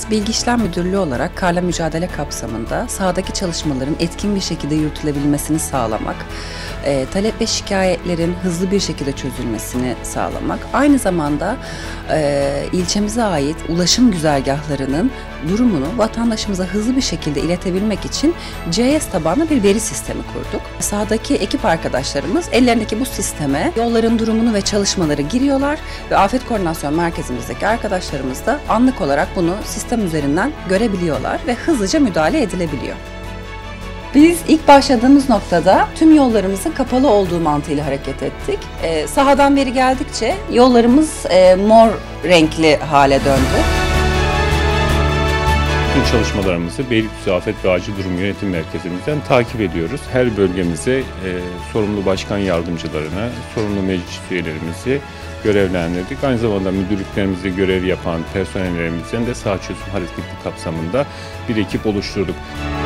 Biz Bilgi İşlem Müdürlüğü olarak karla mücadele kapsamında sahadaki çalışmaların etkin bir şekilde yürütülebilmesini sağlamak, talep ve şikayetlerin hızlı bir şekilde çözülmesini sağlamak, aynı zamanda ilçemize ait ulaşım güzergahlarının durumunu vatandaşımıza hızlı bir şekilde iletebilmek için GIS tabanlı bir veri sistemi kurduk. Sahadaki ekip arkadaşlarımız ellerindeki bu sisteme yolların durumunu ve çalışmaları giriyorlar ve Afet Koordinasyon Merkezimizdeki arkadaşlarımız da anlık olarak bunu sistem üzerinden görebiliyorlar ve hızlıca müdahale edilebiliyor. Biz ilk başladığımız noktada tüm yollarımızın kapalı olduğu mantığıyla hareket ettik. Sahadan veri geldikçe yollarımız mor renkli hale döndü. Bütün çalışmalarımızı Beylikdüzü Afet ve Acil Durum Yönetim Merkezimizden takip ediyoruz. Her bölgemize sorumlu başkan yardımcılarına, sorumlu meclis üyelerimizi görevlendirdik. Aynı zamanda müdürlüklerimizde görev yapan personellerimizden de saha çözüm hareketi kapsamında bir ekip oluşturduk.